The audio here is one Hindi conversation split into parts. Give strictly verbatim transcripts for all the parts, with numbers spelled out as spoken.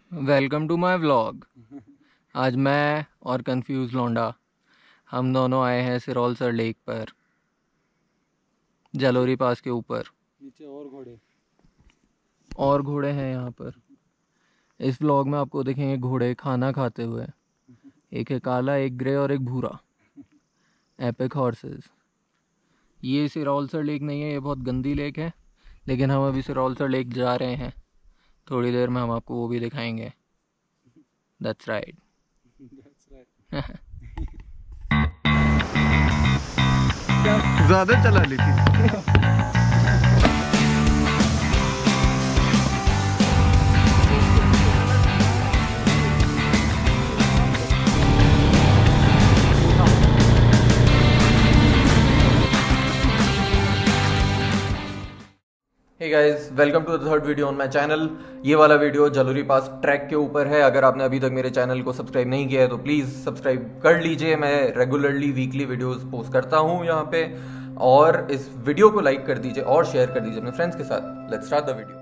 Welcome to my vlog. आज मैं और कंफ्यूज लौंडा हम दोनों आए हैं सिरौलसर लेक पर, जलोरी पास के ऊपर। नीचे और घोड़े और घोड़े हैं यहाँ पर। इस व्लॉग में आपको देखेंगे घोड़े खाना खाते हुए। एक है काला, एक ग्रे और एक भूरा। Epic horses. ये सिरौलसर लेक नहीं है, ये बहुत गंदी लेक है, लेकिन हम अभी सिरौलसर लेक जा रहे हैं। थोड़ी देर में हम आपको वो भी दिखाएंगे। That's right. ज्यादा चला लेकिन hey guys, welcome to the third video on my channel. ये वाला वीडियो जलोरी पास ट्रैक के ऊपर है। अगर आपने अभी तक मेरे चैनल को सब्सक्राइब नहीं किया है तो प्लीज़ सब्सक्राइब कर लीजिए। मैं रेगुलरली वीकली वीडियोस पोस्ट करता हूँ यहाँ पे। और इस वीडियो को लाइक कर दीजिए और शेयर कर दीजिए अपने फ्रेंड्स के साथ। Let's start the video.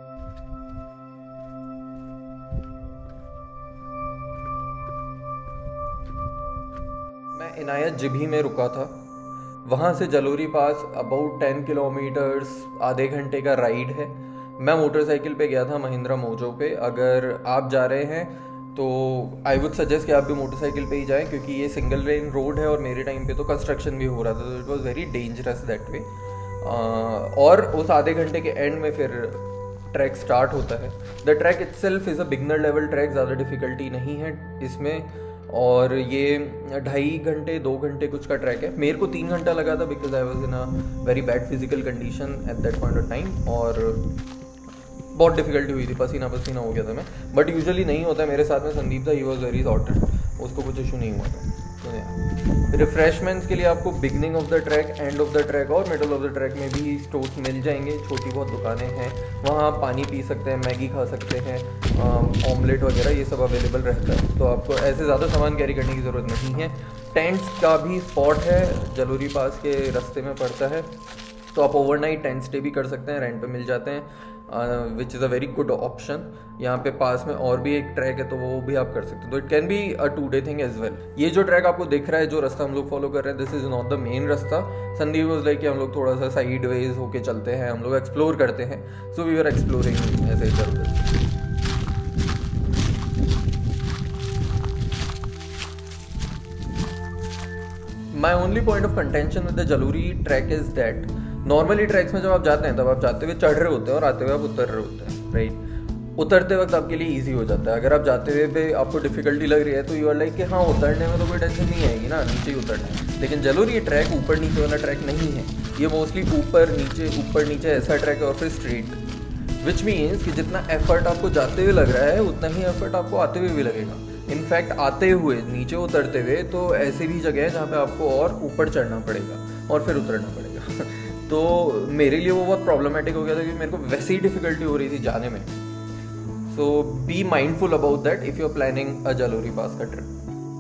मैं इनायत जिभी में रुका था। वहाँ से Jalori pass about ten kilometres, आधे घंटे का राइड है। मैं मोटरसाइकिल पे गया था, महिंद्रा मोजो पे। अगर आप जा रहे हैं तो आई वुड सजेस्ट कि आप भी मोटरसाइकिल पे ही जाएं, क्योंकि ये सिंगल लेन रोड है और मेरे टाइम पे तो कंस्ट्रक्शन भी हो रहा था, तो it was very dangerous that way. और उस आधे घंटे के एंड में फिर ट्रैक स्टार्ट होता है। The track itself is a beginner level track, ज़्यादा डिफ़िकल्टी नहीं है इसमें। और ये ढाई घंटे दो घंटे कुछ का ट्रैक है। मेरे को तीन घंटा लगा था because I was in a very bad physical condition at that point of time, और बहुत डिफिकल्टी हुई थी, पसीना पसीना हो गया था मैं। बट यूजुअली नहीं होता है। मेरे साथ में संदीप था, ही वॉज वेरी सॉर्टेड, उसको कुछ इशू नहीं हुआ था। रिफ्रेशमेंट्स के लिए आपको beginning of the track, end of the track और मिडल ऑफ द ट्रैक में भी स्टोर्स मिल जाएंगे। छोटी बहुत दुकानें हैं वहाँ, आप पानी पी सकते हैं, मैगी खा सकते हैं, ऑमलेट वगैरह ये सब अवेलेबल रहता है। तो आपको ऐसे ज़्यादा सामान कैरी करने की ज़रूरत नहीं है। टेंट्स का भी स्पॉट है, जलोरी पास के रास्ते में पड़ता है, तो आप ओवरनाइट टेंट स्टे भी कर सकते हैं, रेंट पे मिल जाते हैं, which is a very good option. यहाँ पे पास में और भी एक ट्रैक है तो वो भी आप कर सकते हैं, तो it can be a two day thing as well. ये जो ट्रैक आपको दिख रहा है, जो रास्ता हम लोग फॉलो कर रहे हैं, this is not the main रास्ता। संदीप वाज लाइक कि हम लोग थोड़ा सा साइड वेज होके चलते हैं, हम लोग एक्सप्लोर करते हैं। सो वी आर एक्सप्लोरिंग ऐसे इधर उधर। My only point of contention with the Jalori track is that normally tracks में जब आप जाते हैं तब आप जाते हुए चढ़ रहे होते हैं और आते हुए आप उतर रहे होते हैं, राइट। उतरते वक्त आपके लिए इजी हो जाता है। अगर आप जाते हुए पे आपको डिफिकल्टी लग रही है तो यू आर लाइक कि हाँ, उतरने में तो कोई टेंशन नहीं आएगी ना, नीचे ही उतरना है। लेकिन जलोरी ये ट्रैक ऊपर नीचे वाला ट्रैक नहीं है, ये मोस्टली ऊपर नीचे ऊपर नीचे ऐसा ट्रैक है, और फिर स्ट्रेट। विच मीन्स कि जितना एफर्ट आपको जाते हुए लग रहा है उतना ही एफर्ट आपको आते हुए भी लगेगा। इनफैक्ट आते हुए नीचे उतरते हुए तो ऐसी भी जगह है जहाँ पे आपको और ऊपर चढ़ना पड़ेगा और फिर उतरना पड़ेगा। तो मेरे लिए वो बहुत प्रॉब्लमेटिक हो गया था, क्योंकि मेरे को वैसे ही डिफिकल्टी हो रही थी जाने में। So be mindful about that if you are planning a Jalori pass का trip.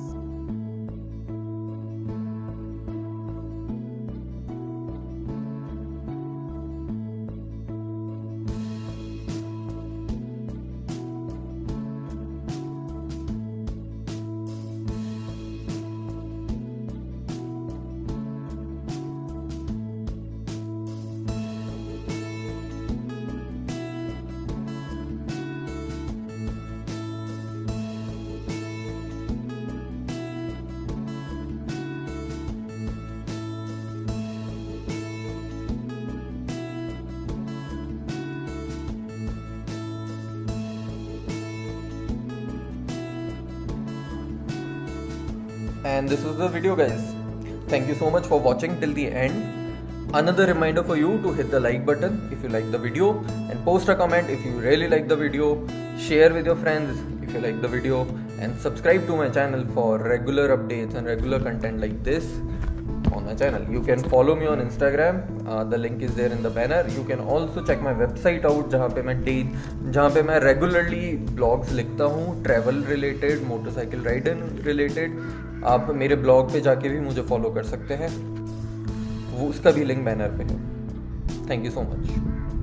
And this was the video, guys. Thank you so much for watching till the end. Another reminder for you to hit the like button if you like the video, and post a comment if you really like the video. Share with your friends if you like the video, and subscribe to my channel for regular updates and regular content like this on my channel. You can follow me on Instagram, uh, the link is there in the banner. You can also check my website out, जहाँ पे मैं डे जहाँ पे मैं रेगुलरली ब्लॉग्स लिखता हूँ, travel related, motorcycle riding related. आप मेरे ब्लॉग पे जाके भी मुझे फॉलो कर सकते हैं, वो उसका भी लिंक बैनर पे है। Thank you so much.